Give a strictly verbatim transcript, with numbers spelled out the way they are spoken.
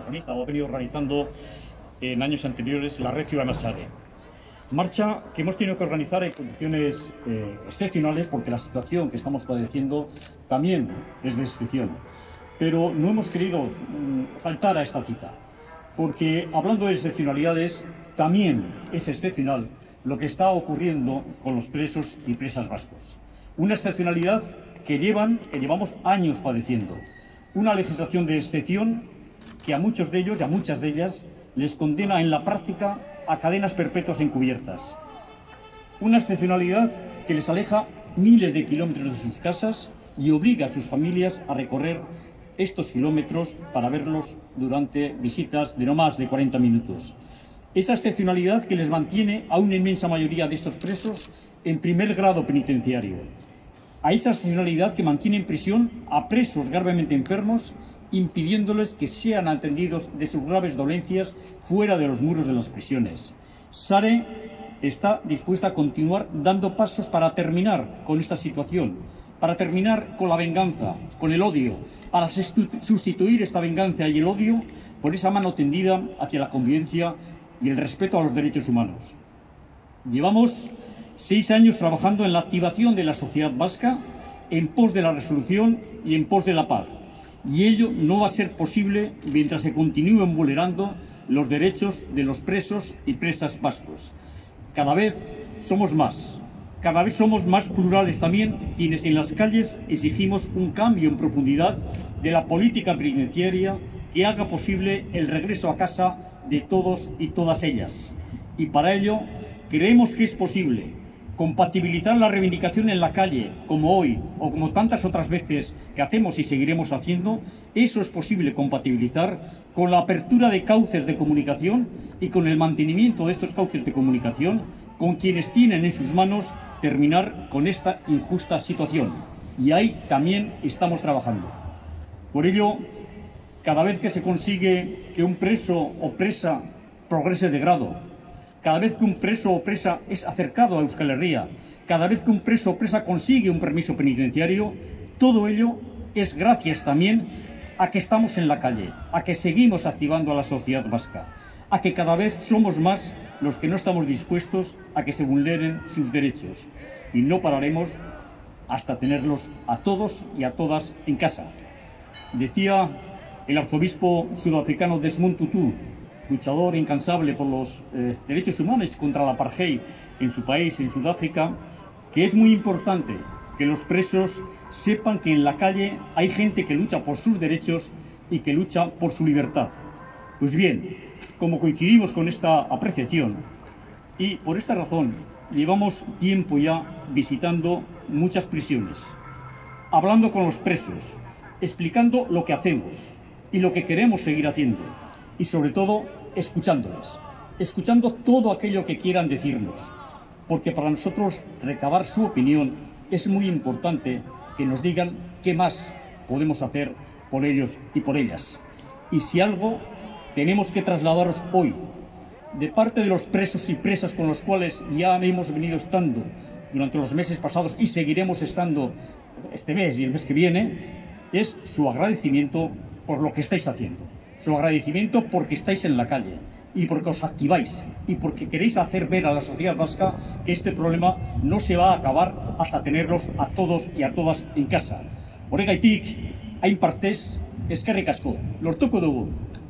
organiza o ha venido organizando en años anteriores la Red Ciudadana Sare. Marcha que hemos tenido que organizar en condiciones eh, excepcionales, porque la situación que estamos padeciendo también es de excepción. Pero no hemos querido mm, faltar a esta cita, porque hablando de excepcionalidades, también es excepcional lo que está ocurriendo con los presos y presas vascos. Una excepcionalidad que, llevan, que llevamos años padeciendo. Una legislación de excepción que a muchos de ellos y a muchas de ellas les condena en la práctica a cadenas perpetuas encubiertas. Una excepcionalidad que les aleja miles de kilómetros de sus casas y obliga a sus familias a recorrer estos kilómetros para verlos durante visitas de no más de cuarenta minutos. Esa excepcionalidad que les mantiene a una inmensa mayoría de estos presos en primer grado penitenciario. A esa excepcionalidad que mantiene en prisión a presos gravemente enfermos, impidiéndoles que sean atendidos de sus graves dolencias fuera de los muros de las prisiones. Sare está dispuesta a continuar dando pasos para terminar con esta situación, para terminar con la venganza, con el odio, para sustituir esta venganza y el odio por esa mano tendida hacia la convivencia y el respeto a los derechos humanos. Llevamos seis años trabajando en la activación de la sociedad vasca en pos de la resolución y en pos de la paz. Y ello no va a ser posible mientras se continúen vulnerando los derechos de los presos y presas vascos. Cada vez somos más, cada vez somos más plurales también quienes en las calles exigimos un cambio en profundidad de la política penitenciaria que haga posible el regreso a casa de todos y todas ellas. Y para ello creemos que es posible compatibilizar la reivindicación en la calle, como hoy o como tantas otras veces que hacemos y seguiremos haciendo. Eso es posible compatibilizar con la apertura de cauces de comunicación y con el mantenimiento de estos cauces de comunicación con quienes tienen en sus manos terminar con esta injusta situación. Y ahí también estamos trabajando. Por ello, cada vez que se consigue que un preso o presa progrese de grado, cada vez que un preso o presa es acercado a Euskal Herria, cada vez que un preso o presa consigue un permiso penitenciario, todo ello es gracias también a que estamos en la calle, a que seguimos activando a la sociedad vasca, a que cada vez somos más los que no estamos dispuestos a que se vulneren sus derechos. Y no pararemos hasta tenerlos a todos y a todas en casa. Decía el arzobispo sudafricano Desmond Tutu, luchador incansable por los eh, derechos humanos contra la apartheid en su país, en Sudáfrica, que es muy importante que los presos sepan que en la calle hay gente que lucha por sus derechos y que lucha por su libertad. Pues bien, como coincidimos con esta apreciación, y por esta razón llevamos tiempo ya visitando muchas prisiones, hablando con los presos, explicando lo que hacemos y lo que queremos seguir haciendo, y sobre todo escuchándoles, escuchando todo aquello que quieran decirnos, porque para nosotros recabar su opinión es muy importante, que nos digan qué más podemos hacer por ellos y por ellas. Y si algo tenemos que trasladaros hoy, de parte de los presos y presas con los cuales ya hemos venido estando durante los meses pasados y seguiremos estando este mes y el mes que viene, es su agradecimiento por lo que estáis haciendo. Su agradecimiento porque estáis en la calle y porque os activáis y porque queréis hacer ver a la sociedad vasca que este problema no se va a acabar hasta tenerlos a todos y a todas en casa. Horregaitik, hain partez, eskerrik asko, lortuko dugu.